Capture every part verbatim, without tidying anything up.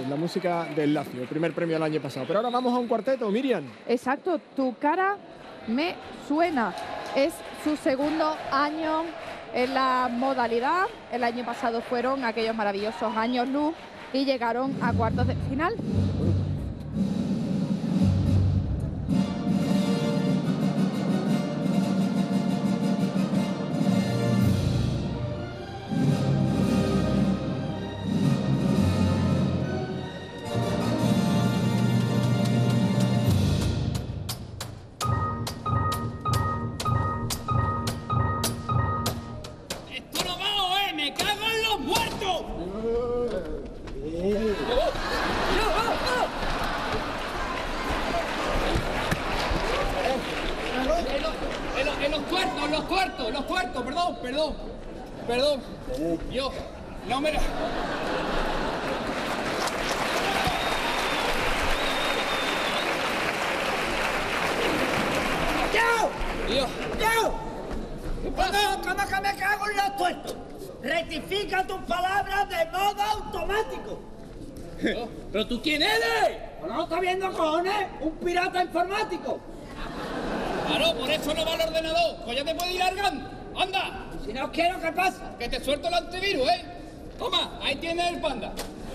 la música del Lazio, el primer premio del año pasado. Pero ahora vamos a un cuarteto, Miriam. Exacto, Tu cara me suena. Es su segundo año en la modalidad. El año pasado fueron aquellos maravillosos años luz y llegaron a cuartos de final. Los cuartos, los cuartos, perdón, perdón, perdón. Yo, no me... ¡Yo! Dios. ¡Yo! ¿Qué pasa? ¿Cómo, cómo que me cago en los tuertos? Rectifica tus palabras de modo automático. ¿Pero, ¿Pero tú quién eres? ¿No lo estás viendo, cojones? Un pirata informático. Claro, por eso no va al ordenador. Pues ya te puedes ir largando. ¡Anda! Si no quiero, ¿qué pasa? Que te suelto el antivirus, ¿eh? Toma, ahí tienes el panda.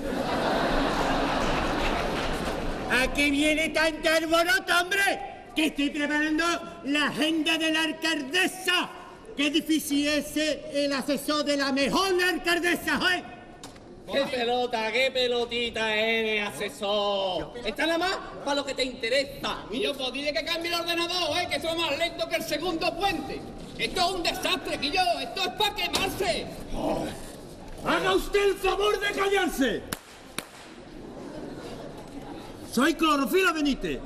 ¿A qué viene tanto alboroto, hombre? Que estoy preparando la agenda de la alcaldesa. Qué difícil es ser el asesor de la mejor alcaldesa, ¿eh? ¡Qué pelota, qué pelotita eres, asesor! Está nada más para lo que te interesa. Y yo, pues dile que cambie el ordenador, ¿eh? Que eso es más lento que el segundo puente. Esto es un desastre, Quillo. Esto es para quemarse. Oh. ¡Haga usted el favor de callarse! Soy Clorofila Benítez.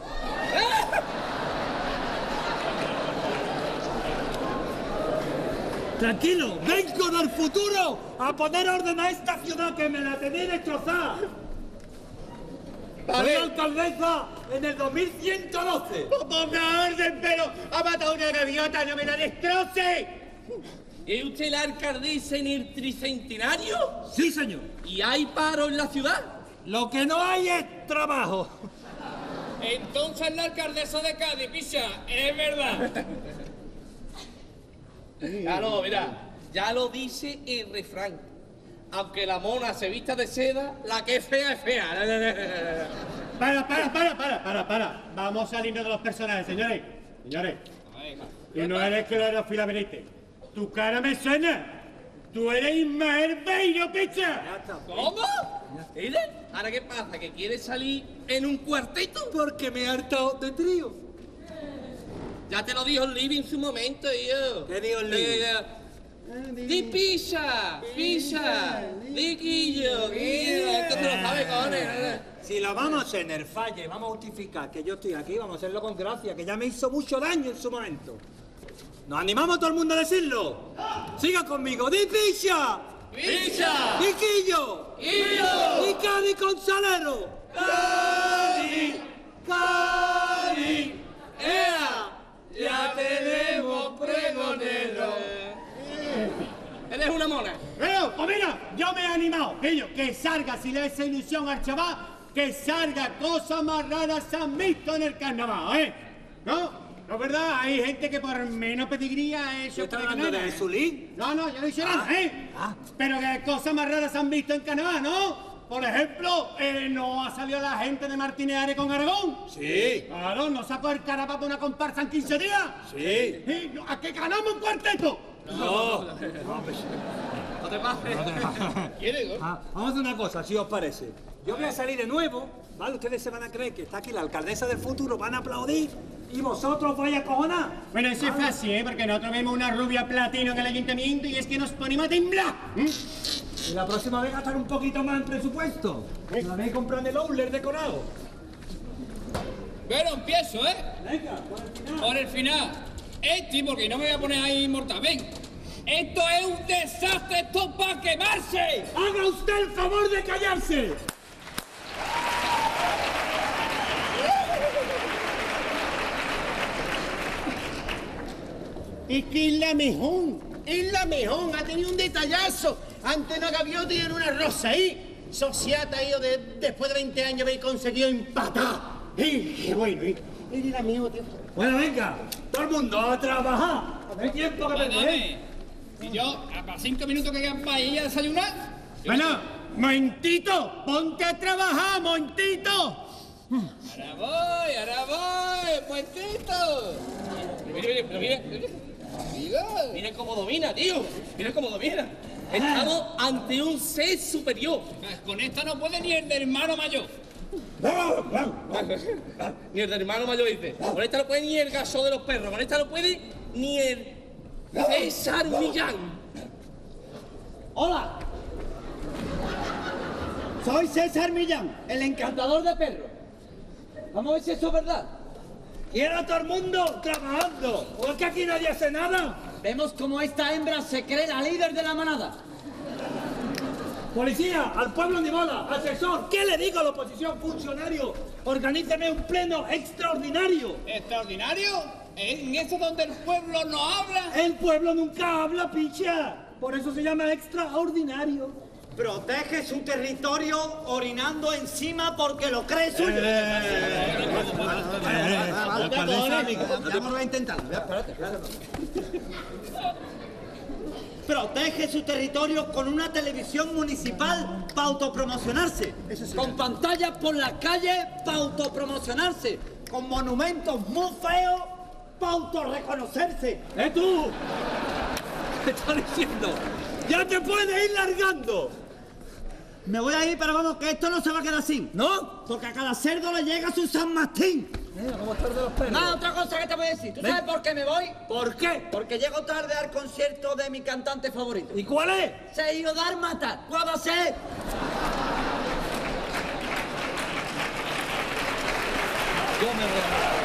Tranquilo, vengo del futuro a poner orden a esta ciudad que me la tenéis destrozada. Soy alcaldesa en el dos mil ciento doce. Ponga orden, pero ha matado una gaviota, no me la destroce. ¿Es usted la alcaldesa en el tricentenario? Sí, señor. ¿Y hay paro en la ciudad? Lo que no hay es trabajo. Entonces la alcaldesa de Cádiz, picha, es verdad. Claro, mira, ya lo dice el refrán. Aunque la mona se vista de seda, la que es fea es fea. Para, para, para, para, para, para. Vamos saliendo de los personajes, señores. Señores, tú no eres Clorofila Benítez. Tu cara me suena. Tú eres Ismael Beiro, picha. ¿Cómo? ¿Eres? ¿Ahora qué pasa? ¿Que quieres salir en un cuarteto? Porque me he hartado de trío. Ya te lo dijo el Libby en su momento, yo. ¿Qué dijo el Libby? Eh, Di pizza, pizza, di quillo, quillo. Esto te lo sabe, cojones. Si lo vamos a hacer en el falle, vamos a justificar que yo estoy aquí, vamos a hacerlo con gracia, que ya me hizo mucho daño en su momento. ¿Nos animamos a todo el mundo a decirlo? ¡Siga conmigo! ¡Di pizza! ¡Pizza! ¡Di quillo! ¡Quillo! ¡Di Cádiz con salero! ¡Cádiz! ¡Cádiz! ¡Ea! ¡Ya tenemos pregonero! Eres una mona. Pero, pues mira, yo me he animado, pillo, que salga, si le hace ilusión al chaval, que salga cosas más raras se han visto en el carnaval, ¿eh? ¿No? ¿No es verdad? Hay gente que por menos pedigría ha hecho... ¿Estás hablando de Zulín? No, no, yo no hice nada, ¿eh? Ah. Pero que cosas más raras se han visto en carnaval, ¿no? Por ejemplo, eh, ¿no ha salido la gente de Martínez Ares con Aragón? Sí. Claro, ¿no sacó el carapato una comparsa en quince días? Sí. ¿Y a qué ganamos un cuarteto? No. No te pases. ¿Quieres, no? Ah, vamos a hacer una cosa, si os parece. Yo voy a salir de nuevo, ¿vale? Ustedes se van a creer que está aquí la alcaldesa del futuro, van a aplaudir y vosotros vais a cojonar. Bueno, eso es fácil, ¿eh? Porque nosotros vemos una rubia platino en el ayuntamiento y es que nos ponemos a temblar. ¿Mm? Y la próxima vez gastar un poquito más en presupuesto. La vez comprando el outlet decorado. Bueno, empiezo, ¿eh? Venga, por el final. Por el final. Este, porque no me voy a poner ahí mortal. Ven. Esto es un desastre, esto es para quemarse. ¡Haga usted el favor de callarse! Es que es la mejor, es la mejor, ha tenido un detallazo. Antes una gaviota y era una rosa ahí. Sociata, tío, de, después de veinte años habéis conseguido empatar. ¡Eh, qué bueno! ¿Eh? Eres amigo, tío. Bueno, venga, todo el mundo a trabajar. No hay tiempo que perder. Perdone. Y yo, a los cinco minutos que quedan para ir a desayunar. yo Bueno, no momentito, ponte a trabajar, momentito. sé. Ahora voy, ahora voy, puentito. Mira, mira, pero mira, mira. Mira. Mira cómo domina, tío. Mira cómo domina. Estamos ante un ser superior. Con esta no puede ni el de hermano mayor. Ni el del hermano mayor dice. Con esta no puede ni el gaso de los perros. Con esta no puede ni el César Millán. Hola. Soy César Millán, el encantador de perros. Vamos a ver si eso es verdad. Quiero a todo el mundo trabajando. ¿O es que aquí nadie hace nada? Vemos cómo esta hembra se cree la líder de la manada. Policía, al pueblo ni bola, asesor, ¿qué le digo a la oposición? Funcionario, organíceme un pleno extraordinario. ¿Extraordinario? ¿En eso donde el pueblo no habla? El pueblo nunca habla, picha. Por eso se llama extraordinario. Protege su territorio orinando encima porque lo cree suyo. Vamos a intentarlo. Protege su territorio con una televisión municipal para autopromocionarse. Con pantallas por las calles para autopromocionarse. Con monumentos muy feos para autorreconocerse. ¡Eh, tú! ¿Qué estás diciendo? ¡Ya te puedes ir largando! Me voy a ir, pero vamos, que esto no se va a quedar así. ¿No? Porque a cada cerdo le llega su San Martín. Vamos a estar de los perros. Ah, otra cosa que te voy a decir. ¿Tú sabes por qué me voy? ¿Por qué? Porque llego tarde al concierto de mi cantante favorito. ¿Y cuál es? Sergio Dálmata. ¿Puedo ser? Yo me voy a...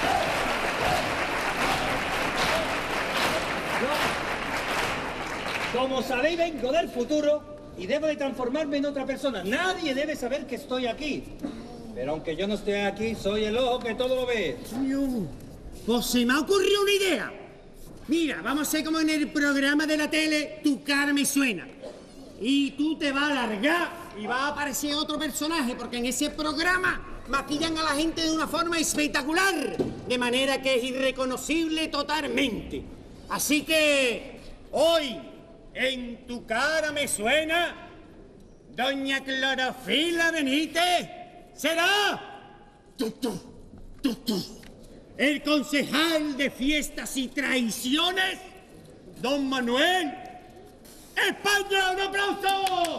Como sabéis, vengo del futuro y debo de transformarme en otra persona. Nadie debe saber que estoy aquí. Pero aunque yo no esté aquí, soy el ojo que todo lo ve. Pues se me ha ocurrido una idea. Mira, vamos a hacer como en el programa de la tele, Tu cara me suena. Y tú te vas a alargar y va a aparecer otro personaje, porque en ese programa maquillan a la gente de una forma espectacular, de manera que es irreconocible totalmente. Así que hoy, en Tu cara me suena, doña Clorofila Benítez será tú, tú, tú, tú, el concejal de fiestas y traiciones, don Manuel España. ¡Un aplauso!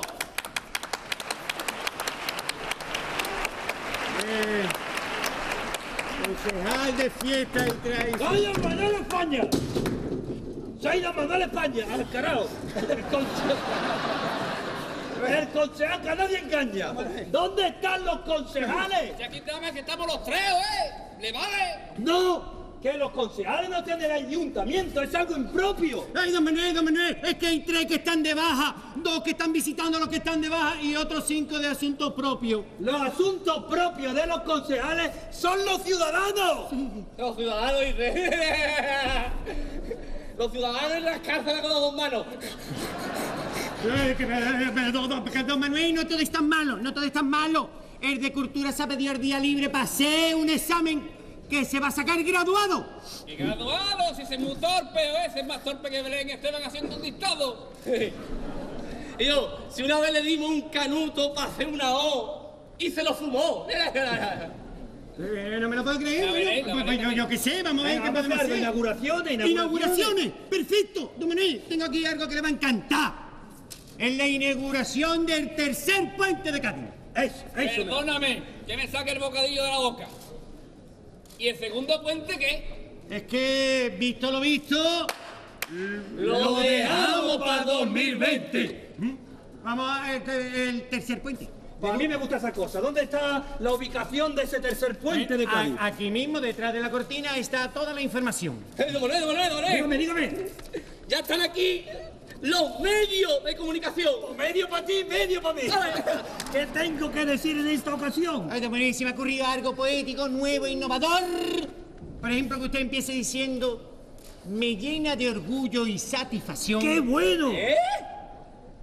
Eh, concejal de fiestas y traiciones. ¡Soy don Manuel España! ¡Soy don Manuel España! ¡Al carajo! El concejal... El concejal que a nadie engaña. ¿Dónde están los concejales? Y aquí estamos, que estamos los tres, ¿eh? ¿Le vale? No, que los concejales no tienen el ayuntamiento, es algo impropio. Ay, don Manuel, don Manuel, es que hay tres que están de baja, dos que están visitando a los que están de baja y otros cinco de asuntos propios. Los asuntos propios de los concejales son los ciudadanos. Los ciudadanos, dice. Los ciudadanos en las cárceles con las dos manos. Eh, que, eh, perdón, don, que don Manuel, no todo es tan malo, no todo es tan malo. El de Cultura se ha pedido el día libre para hacer un examen que se va a sacar graduado. Y graduado, si ese es muy torpe, ¿o ese es más torpe que Belén Esteban haciendo un dictado. Y yo, si una vez le dimos un canuto para hacer una O y se lo fumó. Eh, no me lo puedo creer. La veré, yo, la pues, veré yo, yo qué sé, vamos a ver qué Vamos a podemos hacer hacer. inauguraciones, inauguraciones. Inauguraciones, perfecto. Don Manuel, tengo aquí algo que le va a encantar. Es la inauguración del tercer puente de Cádiz. Eso, eso. Perdóname, que me saque el bocadillo de la boca. ¿Y el segundo puente qué? Es que, visto lo visto, Lo dejamos para dos mil veinte. vamos a el, el tercer puente. A mí me gusta esa cosa. ¿Dónde está la ubicación de ese tercer puente de Cádiz? A- aquí mismo, detrás de la cortina, está toda la información. Eh, don Manuel, don Manuel, don Manuel. Dígame, dígame. Ya están aquí los medios de comunicación. Medio para ti, medio para mí. ¿Qué tengo que decir en esta ocasión? Ay, don Manuel, se me ha ocurrido algo poético, nuevo, innovador. Por ejemplo, que usted empiece diciendo, me llena de orgullo y satisfacción. ¡Qué bueno! ¿Eh?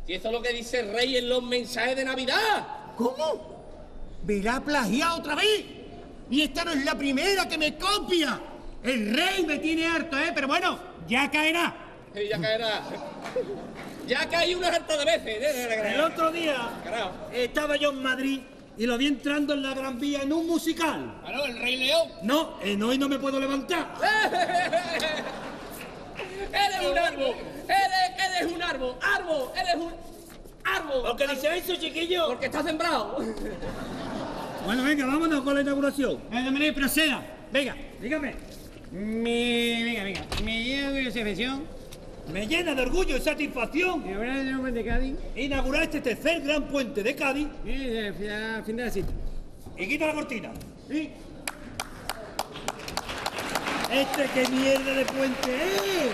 Si eso es lo que dice el rey en los mensajes de Navidad. ¿Cómo? ¿Me la ha plagiado otra vez? Y esta no es la primera que me copia. El rey me tiene harto, ¿eh? Pero bueno, ya caerá. Sí, ya caerá. Ya caí unas hartas de veces. El otro día estaba yo en Madrid y lo vi entrando en la Gran Vía en un musical. Claro, el Rey León. No, en hoy no me puedo levantar. Eres un árbol. Eres, eres un árbol. Árbol. Eres un árbol. ¿Por qué dice eso, chiquillo? Porque está sembrado. Bueno, venga, vámonos con la inauguración. Venga, María, proceda. Venga. Dígame. Mi... Venga, venga. Me llena de satisfacción. Me llena de orgullo y satisfacción Y ahora el nombre de Cádiz. inaugurar este tercer gran puente de Cádiz. Y al fin de la cita. Y quita la cortina. Sí. Este qué mierda de puente es.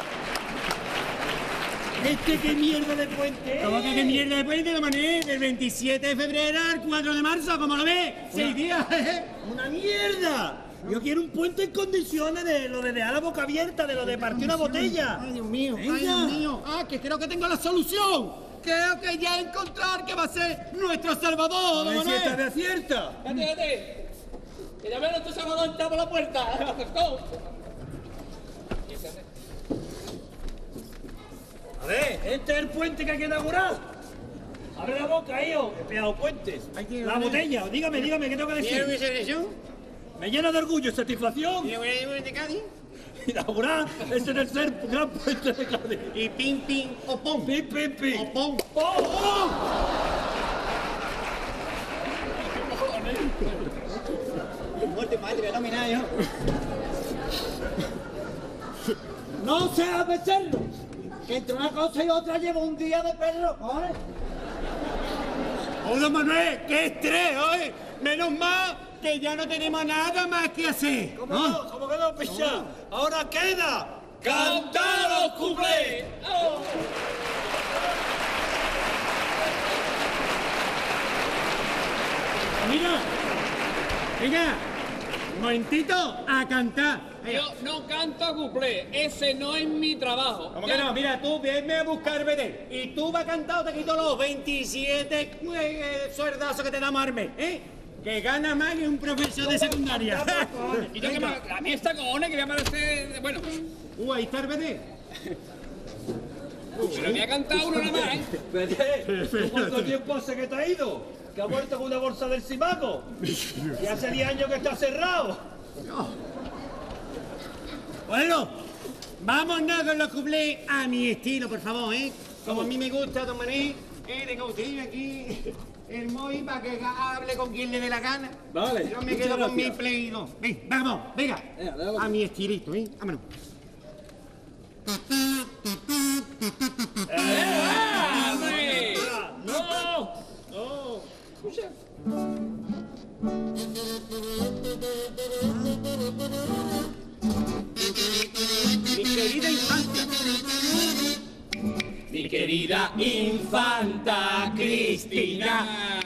Este qué mierda de puente es. ¿Cómo que qué mierda de puente, don Manuel? Del veintisiete de febrero al cuatro de marzo, ¿cómo lo ves? Seis días. ¡Una mierda! Yo quiero un puente en condiciones de lo de dejar la boca abierta, de lo de partir una botella. Ay, Dios mío, Venga. ay, Dios mío. Ah, que creo que tengo la solución. Creo que ya he encontrado que va a ser nuestro salvador, A don ver si Manuel. esta vez acierta. Cállate, cállate. Que ya menos tu salvador entra por la puerta. Acercó. A ver, este es el puente que hay que inaugurar. Abre la boca, hijo. He pegado puentes. que- La botella. Dígame, dígame, ¿qué tengo que ¿Quiere decir? mi selección? Me llena de orgullo y satisfacción ¿Y el de Cádiz? inaugurar este tercer gran puente de Cádiz. Y pim, pim, o pom. Pim, pim, pim. O pom. ¡Oh, oh! Muerte madre, no mira yo. ¡No seas becerro! Que entre una cosa y otra llevo un día de perro, ¿vale? ¡Oh, don Manuel! ¡Qué estrés, oye! Menos mal que ya no tenemos nada más que hacer. ¿Cómo no? ¿Cómo que no, picha? Ahora queda ¡Cantar los cuplés! ¡Oh! Mira, venga, un momentito a cantar. Yo no canto cuplé, ese no es mi trabajo. ¿Cómo que no? Mira, tú venme a buscar B D. Y tú vas a cantar o te quito los veintisiete eh, sueldazos que te damos Arme, ¿eh? Que gana más que un profesor de secundaria. Y yo que me, la mía está cojones que voy a aparecer. Bueno, Uh, ahí está el B D. pero me ha cantado uno nada más, ¿eh? Vete, ¿cuánto tiempo hace que te ha ido? Que ha vuelto con una bolsa del Simaco. Y hace diez años que está cerrado. Bueno, vámonos con los cuplés a mi estilo, por favor, ¿eh? Como a mí me gusta, don Manuel, eh, tengo usted aquí el móvil para que hable con quien le dé la gana. Vale, Yo me muchas quedo con mi gracias. Play dos. Ven, vamos, venga. Venga, dale. A mi estilito, ¿eh? Vámonos. ¡Ah, hombre! ¡No! ¡No! Escucha. Mi querida infancia. Mi querida infanta Cristina.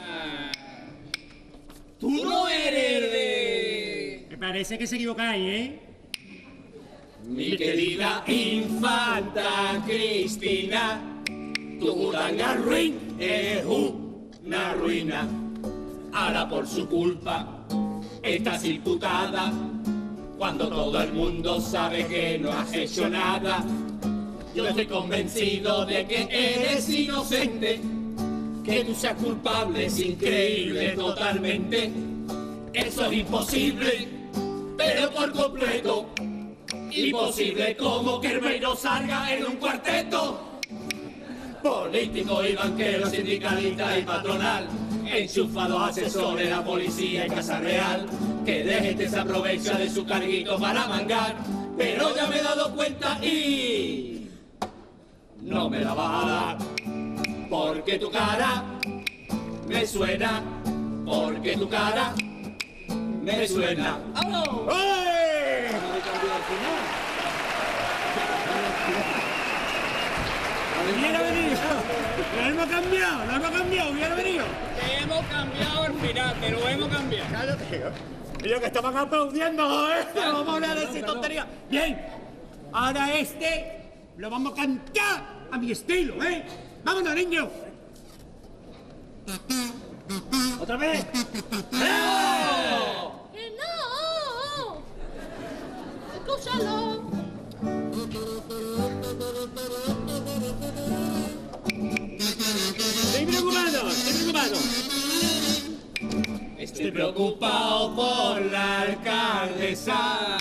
Tú no eres de... Me parece que se equivocáis, ¿eh? Mi querida infanta Cristina, tu gran ruin es una ruina. Ahora por su culpa estás imputada, cuando todo el mundo sabe que no has hecho nada. Yo estoy convencido de que eres inocente, que tú seas culpable es increíble totalmente. Eso es imposible, pero por completo. Imposible como que Hermero salga en un cuarteto. Políticos y banqueros, sindicalistas y patronal, enchufados asesores, la policía y Casa Real, que de gente se aprovecha de su carguito para mangar. Pero ya me he dado cuenta y no me la vas a dar, porque tu cara me suena, porque tu cara me suena. ¡Vámonos! ¡Eh! Hubiera venido. Lo hemos cambiado, lo hemos cambiado, hubiera venido. Te hemos cambiado el final, te lo hemos cambiado. Cállate. Yo que estaban aplaudiendo, ¿eh? Vamos a hablar de esa tontería. Bien, ahora este lo vamos a cantar a mi estilo, ¿eh? Vámonos, niños. ¿Otra vez? ¡No! ¡Que no! Escúchalo. Estoy preocupado, estoy preocupado. Estoy preocupado por la alcaldesa.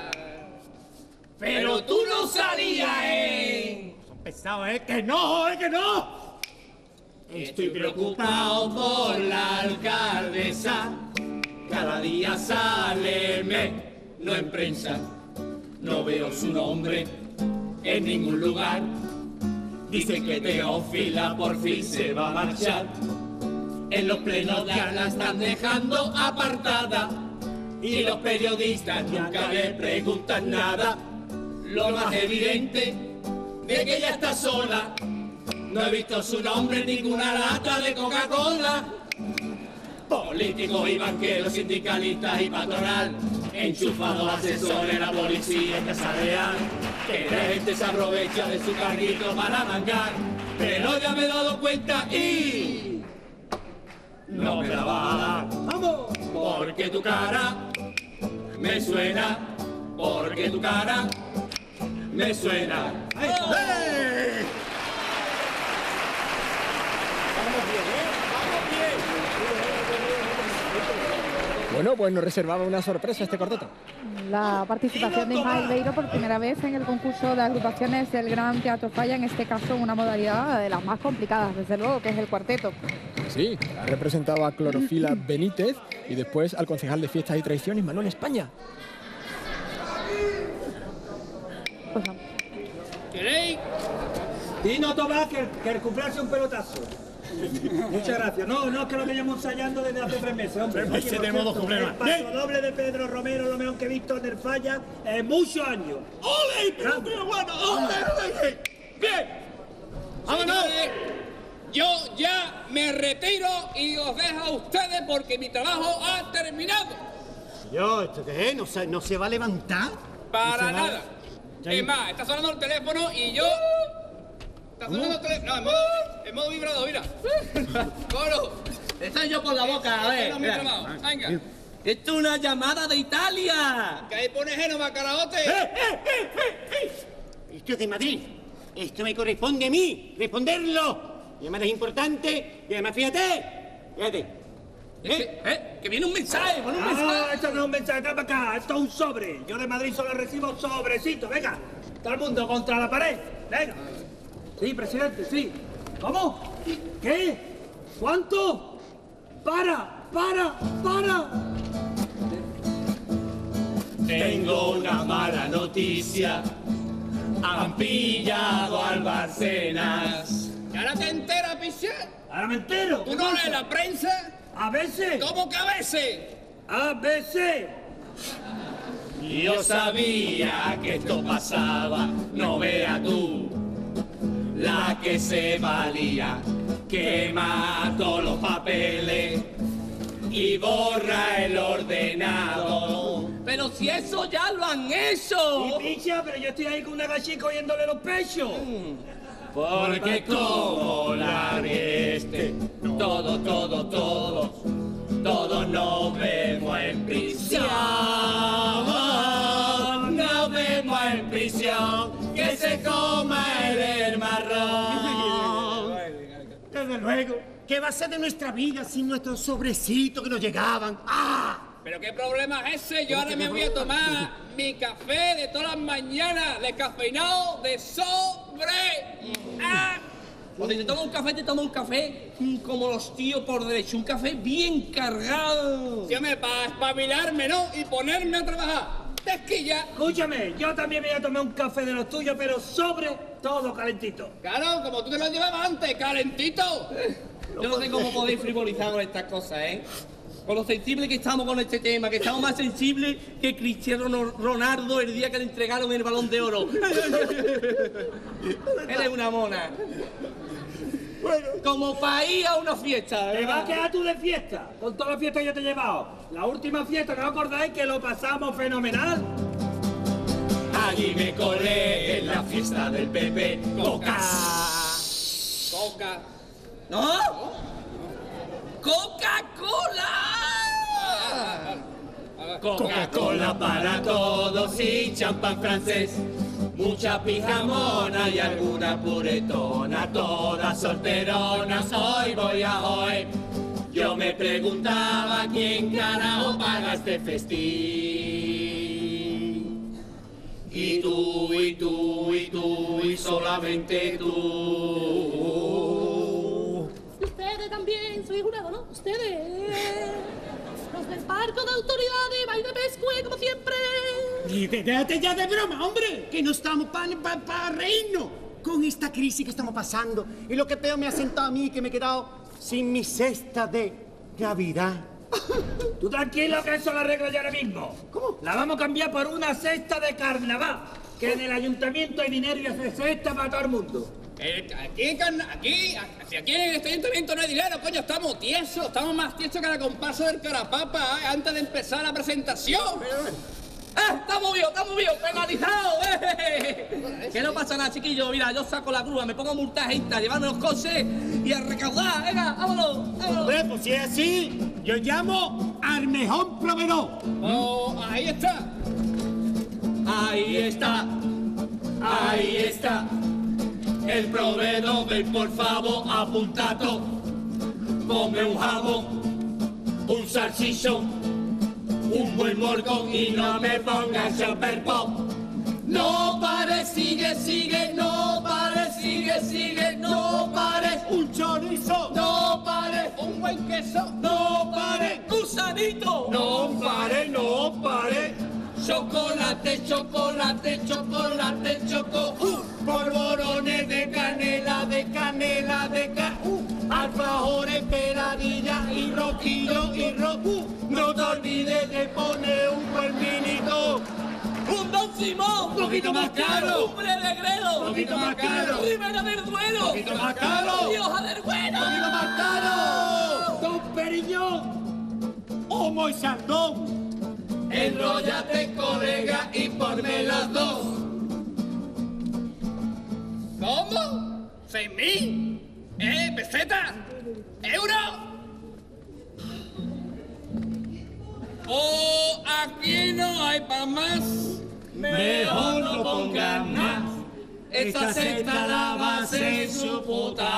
Pero tú no salías en... Son pesados, ¿eh? ¡Que no, eh, que no! Estoy preocupado por la alcaldesa. Cada día sale me, no en prensa. No veo su nombre en ningún lugar. Dicen que Teófila por fin se va a marchar. En los plenos ya la están dejando apartada. Y los periodistas nunca le preguntan nada. Lo más evidente de que ella está sola. No he visto su nombre en ninguna lata de Coca-Cola. Políticos y banqueros, sindicalistas y patronal, enchufados asesores, la policía en Casa Real, que la gente se aprovecha de su carguito para mangar. Pero ya me he dado cuenta y no me la va a dar. ¡Vamos! Porque tu cara me suena, porque tu cara me suena. ¡Ay! ¡Eh! Bueno, pues nos reservaba una sorpresa este cuarteto. La participación de Ismael Beiro por primera vez en el concurso de agrupaciones del Gran Teatro Falla, en este caso una modalidad de las más complicadas, desde luego, que es el cuarteto. Sí, ha representado a Clorofila Benítez y después al concejal de Fiestas y Tradiciones, Manuel España. Pues no. ¿Queréis? Dino Tomás, que, que el cumpleaños un pelotazo. Muchas gracias. No, no, es que lo veníamos ensayando desde hace tres meses, hombre. Tres meses Oye, por tenemos cierto, dos cumpleaños. El paso doble de Pedro Romero, lo mejor que he visto en el Falla en muchos años. ¡Ole! ¡Pero qué bueno! ¡Ole, ole! ¡Bien! ¡Vámonos! Yo ya me retiro y os dejo a ustedes porque mi trabajo ha terminado. Yo, ¿esto qué es? ¿No se, no se va a levantar? Para ¿No se va? nada. Es más, está sonando el teléfono y yo... Está sonando el teléfono... No, en modo, en modo vibrado, mira. Coro. Estoy yo por la boca, a ver. Este no es mi mira. trabajo. Venga. ¡Esto es una llamada de Italia! Que ahí pone Génova, caraote. Esto es de Madrid. Esto me corresponde a mí, responderlo. Mi llamada es importante y además, fíjate, fíjate. Es que, ¿eh? Que viene un mensaje, pon un Ah, mensaje. esto no es un mensaje, acá para acá, esto es un sobre. Yo de Madrid solo recibo sobrecitos, venga. Todo el mundo contra la pared, venga. Sí, presidente, sí. ¿Cómo? ¿Qué? ¿Cuánto? Para, para, para. Tengo una mala noticia. Han pillado al Barcenas. ¿Y ahora te enteras, pichar? Ahora me entero. ¿Tú no lees la prensa? A veces. ¿Cómo que a veces? A veces. Yo sabía que esto pasaba, no vea tú. La que se valía, quema todos los papeles y borra el ordenador. Pero si eso ya lo han hecho. Y picha, pero yo estoy ahí con una gallina oyéndole los pechos. Porque como la viste, todo, todo, todos, todos nos vemos en prisión. Nos vemos en prisión, que se coma el marrón. Desde luego, ¿qué va a ser de nuestra vida sin nuestros sobrecitos que nos llegaban? ¡Ah! ¿Pero qué problema es ese? Yo ahora me voy a tomar mi café de todas las mañanas, descafeinado de sobre. ¡Ah! Cuando te tomas un café, te tomas un café mm, como los tíos por derecho, un café bien cargado. Yo me para espabilarme, ¿no? Y ponerme a trabajar. Tesquilla. Escúchame, yo también me voy a tomar un café de los tuyos, pero sobre todo calentito. Claro, como tú te lo llevabas antes, calentito. Yo no sé cómo podéis frivolizar con estas cosas, ¿eh? Con lo sensible que estamos con este tema, que estamos más sensibles que Cristiano Ronaldo el día que le entregaron el Balón de Oro. Eres una mona. Bueno, como para ir a una fiesta. Te ¿eh? vas a quedar tú de fiesta, con todas las fiestas que yo te he llevado. La última fiesta, ¿no os acordáis que lo pasamos fenomenal? Allí me colé en la fiesta del Pepe Coca. Coca. ¿No? ¡Coca-Cola! Coca-Cola para todos y champán francés. Mucha pijamona y alguna puretona, todas solteronas, hoy voy a hoy. Yo me preguntaba quién carajo paga este festín. Y tú, y tú, y tú, y solamente tú. Ustedes también, soy jurado, ¿no? Ustedes. Los del parco de autoridades, vais de pescue, como siempre. Y déjate ya de broma, hombre, que no estamos para pa, pa reírnos con esta crisis que estamos pasando. Y lo que peor me ha sentado a mí, que me he quedado sin mi cesta de Navidad. Tú tranquilo que eso lo arreglo yo ahora mismo. ¿Cómo? La vamos a cambiar por una cesta de carnaval. Que en el ayuntamiento hay dinero y hace cesta para todo el mundo. Eh, aquí, carna- aquí, aquí, aquí en este ayuntamiento no hay dinero, coño, estamos tiesos, estamos más tiesos que la comparsa del Carapapa, eh, antes de empezar la presentación. ¡Ah, estamos vivos, estamos vivos, penalizados! ¡Eh! Que no pasa nada, chiquillo, mira, yo saco la grúa, me pongo a multar a gente, a llevarme los coches y a recaudar, venga, vámonos, vámonos. Hombre, pues si es así, yo llamo al mejor proveedor. Oh, ahí está. Ahí está, ahí está. El proveedor, ven por favor, apuntato. Ponme un jamón, un salchichón, un buen morcón y no me pongas super pop. No pares, sigue, sigue, no pares, sigue, sigue, no pares. Un chorizo. No pares, Un buen queso. no pares. Gusanito. No pares, no pares. Chocolate, chocolate, chocolate, choco. Uh, polvorones de canela, de canela, de ca. Uh, alfajores, peladilla y rojillo y ro. Uh, no te olvides de poner un buen vinito. Un Don Simón. Un poquito más caro. Un Negredo. Un poquito más caro. Ribera del Duero. Un poquito más caro. Rioja del Bueno. Un poquito más caro. Don Periñón. Homo y Sardón. Enróllate, colega, y ponme las dos. ¿Cómo? ¿Seis mil? ¿Eh? ¿Pesetas? ¿Euros? Oh, aquí no hay pa' más. Mejor no pongan más. Esta secta la va a hacer su puta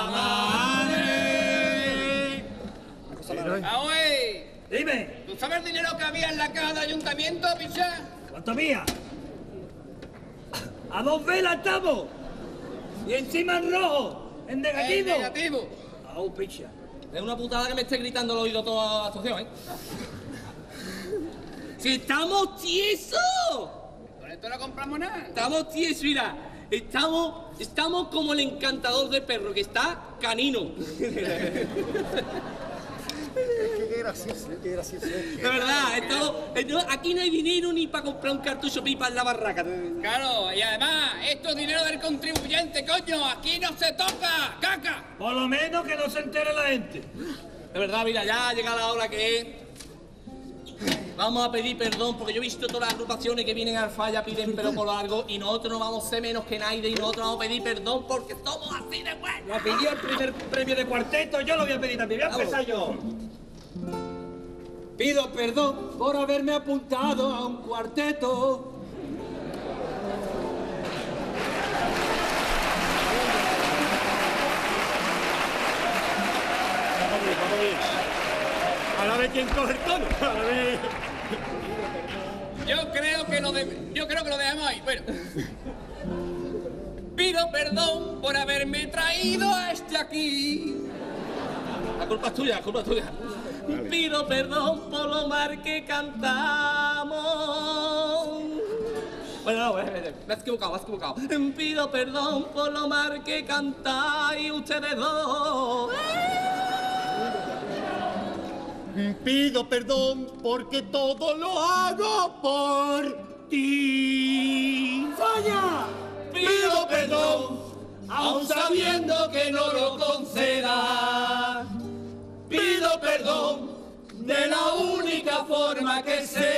madre. Ah, güey. Dime, ¿Tú sabes el dinero que había en la caja del ayuntamiento, picha? ¿cuánto mía? A dos velas estamos. Y encima en rojo, en negativo. En negativo. Au, picha. Es una putada que me esté gritando al oído toda la actuación, ¿eh? ¡Si estamos tiesos! Con esto no compramos nada. Estamos tiesos, mira. Estamos, estamos como el encantador de perro, que está canino. Qué gracioso, qué gracioso. De verdad, estamos, estamos- aquí no hay dinero ni para comprar un cartucho pipa en la barraca. Claro, y además, esto es dinero del contribuyente, coño. Aquí no se toca, caca. Por lo menos que no se entere la gente. De verdad, mira, ya ha llegado la hora que es. Vamos a pedir perdón porque yo he visto todas las agrupaciones que vienen al falla, piden pelo por algo y nosotros no vamos a ser menos que nadie y nosotros vamos a pedir perdón porque somos así de buenos. La pidió el primer premio de cuarteto, yo lo voy a pedir también. Voy a empezar yo. Pido perdón por haberme apuntado a un cuarteto. Ahora ve quién coge el tono. Ahora ve. Yo creo que lo de, yo creo que lo dejamos ahí. Bueno. Pido perdón por haberme traído a este aquí. La culpa es tuya, la culpa es tuya. Pido perdón por lo mal que cantamos. Bueno, no, me has equivocado, me has equivocado. Pido perdón por lo mal que cantáis ustedes dos. Pido perdón porque todo lo hago por ti. ¡Falla! Pido perdón, aun sabiendo que no lo conceda. Pido perdón de la única forma que sé.